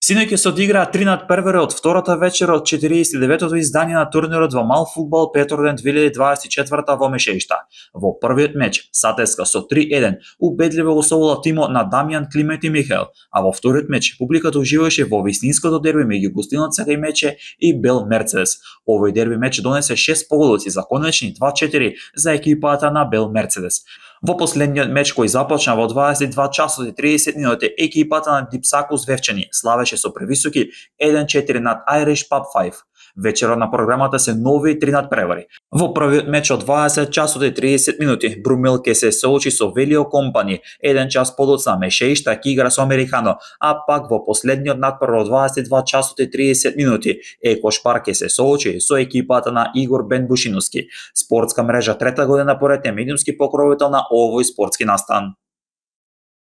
Синоќ се одиграа 3-1 од втората вечер од 49-тото издание на турнирот во мал фудбал Петроден 2024 во Мешеишта. Во првиот меч Сатеска со 3-1 убедливо го совола тимот на Дамјан Климент и Михаел, а во вториот меч публиката уживаше во вистинското дерби меѓу гостинот ЦСКА Мече и Бел Мерцедес. Овој дерби меч донесе 6 погодоци за конечни 2-4 за екипата на Бел Мерцедес. Во последниот меч кој започна во 22 часот и 30 минути, екипата на Дипсакус Вевчани славеше со превисоки 1-4 над Irish Pub 5. Вечерот на програмата се нови 3 надпревари. Во првиот меч од 20 часот и 30 минути, Брумел ке се соочи со Велио Компани, 1 час подоцна Мешеишта ќе игра со Американо, а пак во последниот надпрев од 22 часот и 30 минути, Екош Парк ке се соочи со екипата на Игор Бенбушиновски. Спортска мрежа трета година поред е медиумски покровител на овој спортски настан.